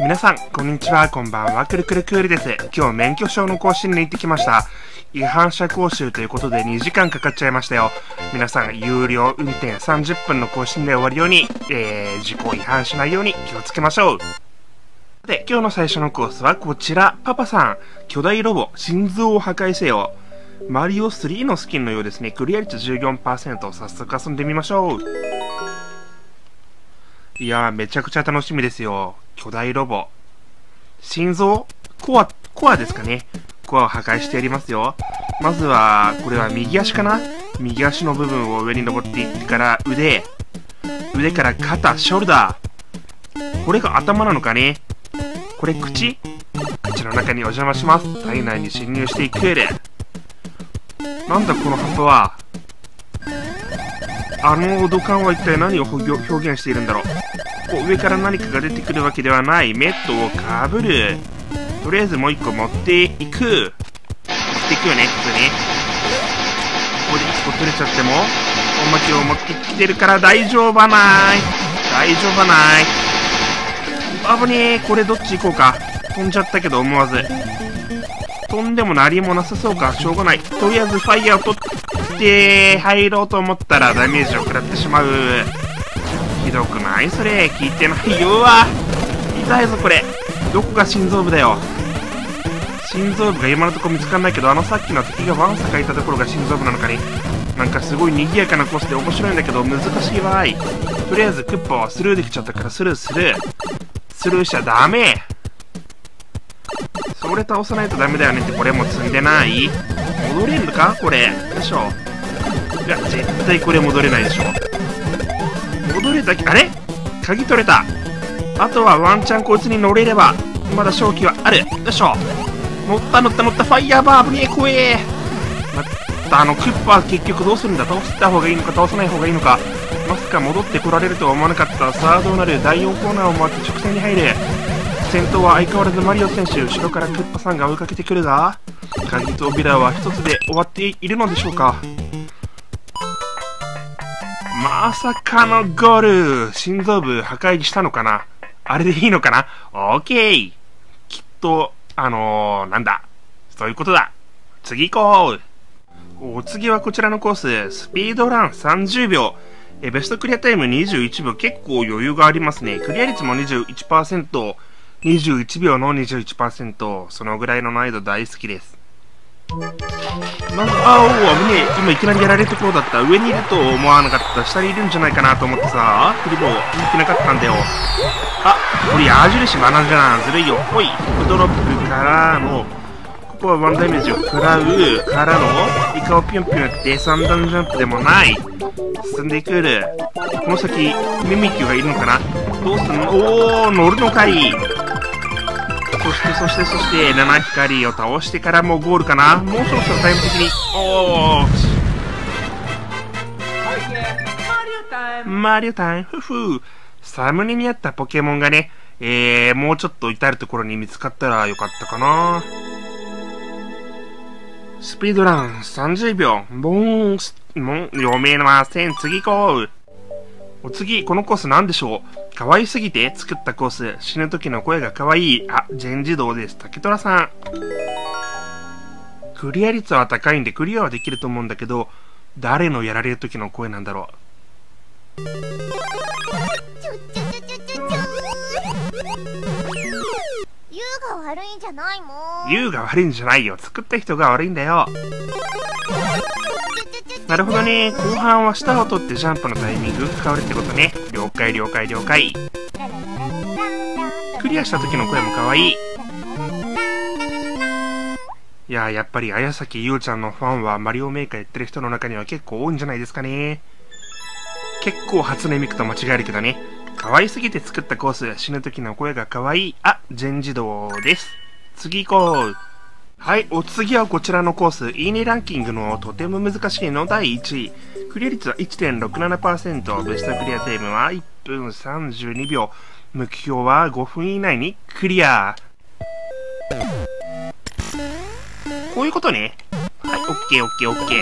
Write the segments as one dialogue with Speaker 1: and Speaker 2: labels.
Speaker 1: 皆さん、こんにちは、こんばんは、くるくるくるです。今日免許証の更新に行ってきました。違反者講習ということで2時間かかっちゃいましたよ。皆さん、有料運転30分の更新で終わるように、事故違反しないように気をつけましょう。で、今日の最初のコースはこちら。パパさん、巨大ロボ、心臓を破壊せよ。マリオ3のスキンのようですね。クリア率 14%、早速遊んでみましょう。いやー、めちゃくちゃ楽しみですよ。巨大ロボ。心臓コアですかね。コアを破壊してやりますよ。まずは、これは右足かな？右足の部分を上に登っていってから腕から肩、ショルダー。これが頭なのかね？これ口の中にお邪魔します。体内に侵入していく。なんだこの葉っぱは。あの土管は一体何を表現しているんだろう。上から何かが出てくるわけではない。メットをかぶる。とりあえずもう一個持っていく。持っていくよね、普通ね。ここで一個取れちゃっても、おまけを持ってきてるから大丈夫はない。危ねえ。これどっち行こうか。飛んじゃったけど思わず。飛んでも何もなさそうか。しょうがない。とりあえずファイヤーを取って入ろうと思ったらダメージを食らってしまう。ひどくないそれ。聞いてないよ。痛いぞこれ。どこが心臓部だよ。心臓部が今のところ見つかんないけど、さっきの敵がワンサがいたところが心臓部なのかね。なんかすごい賑やかなコースで面白いんだけど難しいわい。とりあえずクッパはスルーできちゃったからスルーしちゃダメ。それ倒さないとダメだよねって。これも積んでない？戻れるのかこれ。よいしょ。いや絶対これ戻れないでしょ。戻れた。あれ鍵取れた。あとはワンチャンこいつに乗れればまだ勝機はある。よいしょ。乗ったファイヤーバー危ねえ。怖え。またクッパは結局どうするんだ。倒した方がいいのか倒さない方がいいのか。まさか戻ってこられるとは思わなかった。さあどうなる。第4コーナーを回って直線に入る。先頭は相変わらずマリオ選手。後ろからクッパさんが追いかけてくるが、鍵と扉は一つで終わっているのでしょうか。まさかのゴール。心臓部破壊したのかな。あれでいいのかな。オーケー。きっとなんだ、そういうことだ。次行こう。お次はこちらのコース。スピードラン30秒。ベストクリアタイム21秒。結構余裕がありますね。クリア率も 21%。21秒の 21%。そのぐらいの難易度大好きです。なんか、危ねえ。今いきなりやられるところだった。上にいると思わなかった。下にいるんじゃないかなと思ってさ、クリボー見てなかったんだよ。これ矢印学んじゃな。ずるいよ。ほい。フドロップからの、ここはワンダメージを食らうからの、イカをピュンピュンって3段ジャンプでもない。進んでいく。この先、ミミキュがいるのかな。どうすんの？乗るのかい。そして七光を倒してからもうゴールかな。もうそろそろタイム的に。マリオタイム。サムネにあったポケモンがね、もうちょっと至るところに見つかったらよかったかな。スピードラン30秒。読めません。次行こう。お次、このコースなんでしょう。可愛すぎて作ったコース。死ぬ時の声が可愛い。全自動です。竹虎さん。クリア率は高いんでクリアはできると思うんだけど、誰のやられる時の声なんだろう。
Speaker 2: ユウが悪いんじゃないもん。
Speaker 1: ユウが悪いんじゃないよ。作った人が悪いんだよ。なるほどね。後半は下を取ってジャンプのタイミングが変わるってことね。了解。クリアした時の声も可愛い。いや、やっぱり綾崎優ちゃんのファンはマリオメーカーやってる人の中には結構多いんじゃないですかね。結構初音ミクと間違えるけどね。可愛すぎて作ったコース。死ぬ時の声が可愛い。全自動です。次行こう。はい、お次はこちらのコース。いいねランキングのとても難しいの第1位。クリア率は 1.67%。ベストクリアタイムは1分32秒。目標は5分以内にクリア。こういうことね。はい、オッケー。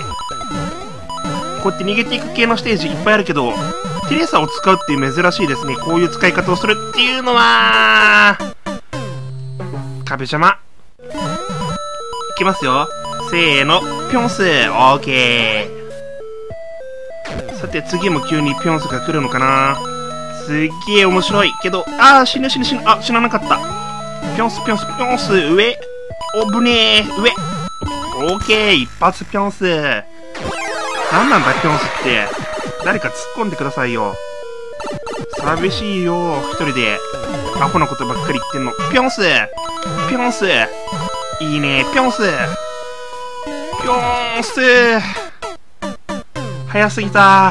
Speaker 1: こうやって逃げていく系のステージいっぱいあるけど、テレサを使うっていう珍しいですね。こういう使い方をするっていうのは、 壁邪魔。いきますよ。せーの、ぴょんす。オーケー。さて、次も急にぴょんすが来るのかな。すっげえ面白いけど、死ぬ。あ、死ななかった。ぴょんす、上。おぶねえ、上。オーケー、一発ぴょんす。なんなんだ、ぴょんすって。誰か突っ込んでくださいよ。寂しいよ、一人で。アホなことばっかり言ってんの。ぴょんす。いいね、ぴょんす。早すぎた。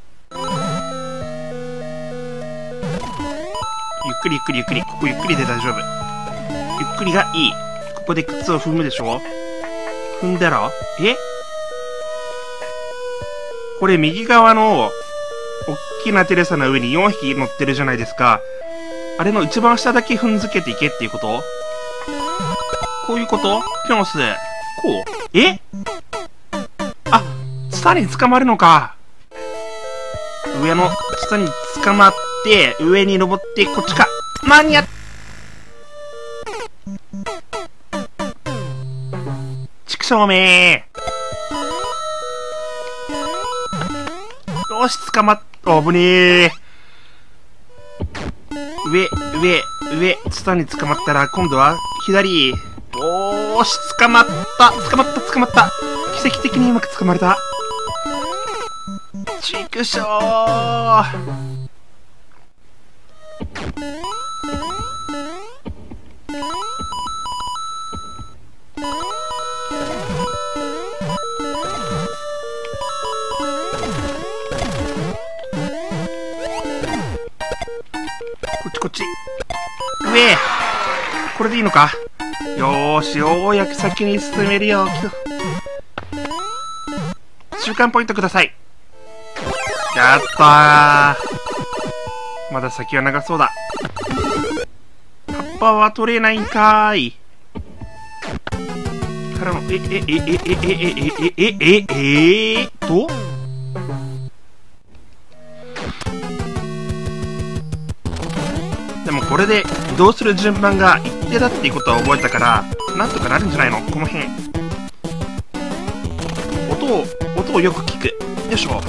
Speaker 1: ゆっくり。ここゆっくりで大丈夫。ゆっくりがいい。ここで靴を踏むでしょ。踏んだらこれ右側の、おっきなテレサの上に4匹乗ってるじゃないですか。あれの一番下だけ踏んづけていけっていうこと？こういうこと？ぴょんす。こう？ツタに捕まるのか。上のツタに捕まって、上に登って、こっちか。間に合っちくしょうめー。よし、捕まっ、危ねー。上、ツタに捕まったら、今度は、左。おーし、捕まった。奇跡的にうまく捕まれた。ちくしょー。こっち。上。これでいいのか。よーし、ようやく先に進めるよ。週間ポイントください。やったー。まだ先は長そうだ。葉っぱは取れないんかーい。からの、でもこれで移動する順番が一定だっていうことは覚えたから、なんとかなるんじゃないの？この辺。音をよく聞く。よいしょ。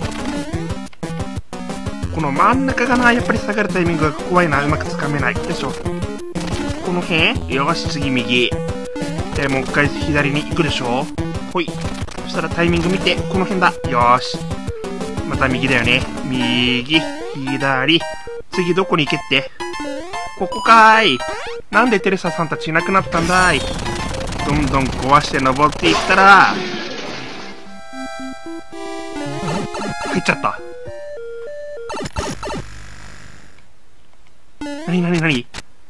Speaker 1: この真ん中がな、やっぱり下がるタイミングが怖いな。うまくつかめない。よいしょ。この辺？よし、次右。で、もう一回左に行くでしょ。ほい。そしたらタイミング見て、この辺だ。よーし。また右だよね。右、左。次どこに行けって？ここかーい。なんでテレサさんたちいなくなったんだい。どんどん壊して登っていったら、入っちゃった。なに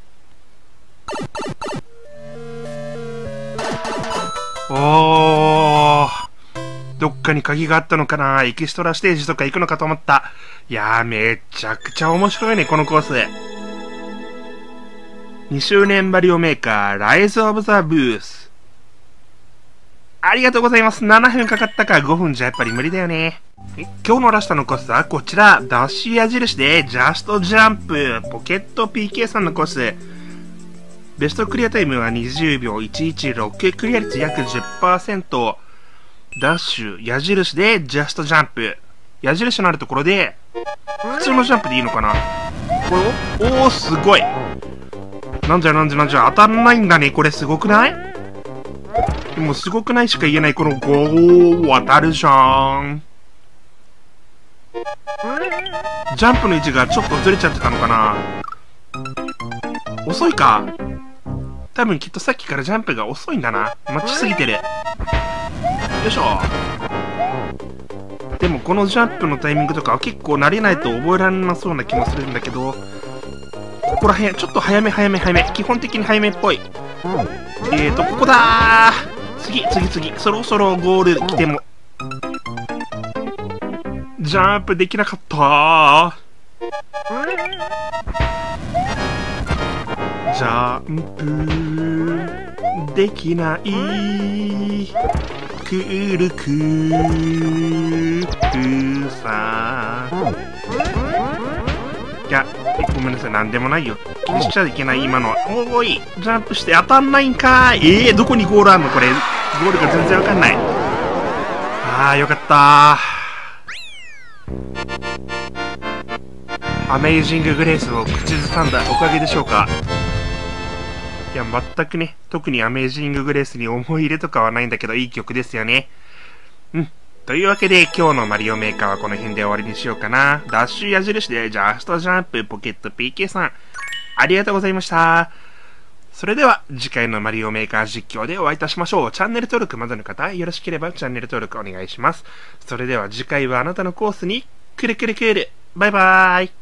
Speaker 1: おー。どっかに鍵があったのかな。エキストラステージとか行くのかと思った。いやー、めちゃくちゃ面白いね、このコース。2周年マリオメーカー、ライズ・オブ・ザ・ブース。ありがとうございます。7分かかったか5分じゃやっぱり無理だよね。今日のラストのコースはこちら、ダッシュ矢印でジャストジャンプ、ポケット PK さんのコース。ベストクリアタイムは20秒116、クリア率約 10%。ダッシュ、矢印でジャストジャンプ。矢印のあるところで、普通のジャンプでいいのかな。これを、おー、すごい。なんじゃ、当たんないんだね。これすごくない？でもすごくないしか言えないこの当たるじゃん。ジャンプの位置がちょっとずれちゃってたのかな。遅いか。多分きっとさっきからジャンプが遅いんだな。待ちすぎてる。よいしょ。でもこのジャンプのタイミングとかは結構慣れないと覚えられなそうな気もするんだけど、ここら辺、ちょっと早め。基本的に早めっぽい。ここだー。次。そろそろゴール来ても。ジャンプできなかったー。ジャンプできない。くるくるさ。いや、ごめんなさい、なんでもないよ。気にしちゃいけない、今のは。おい、ジャンプして当たんないんかーい。どこにゴールあんのこれ。ゴールが全然わかんない。よかったー。アメイジンググレースを口ずさんだおかげでしょうか。いや、全くね、特にアメイジンググレースに思い入れとかはないんだけど、いい曲ですよね。というわけで、今日のマリオメーカーはこの辺で終わりにしようかな。ダッシュ矢印でジャストジャンプポケット PK さん、ありがとうございました。それでは、次回のマリオメーカー実況でお会いいたしましょう。チャンネル登録まだの方、よろしければチャンネル登録お願いします。それでは次回はあなたのコースに、くるくるくる。バイバーイ。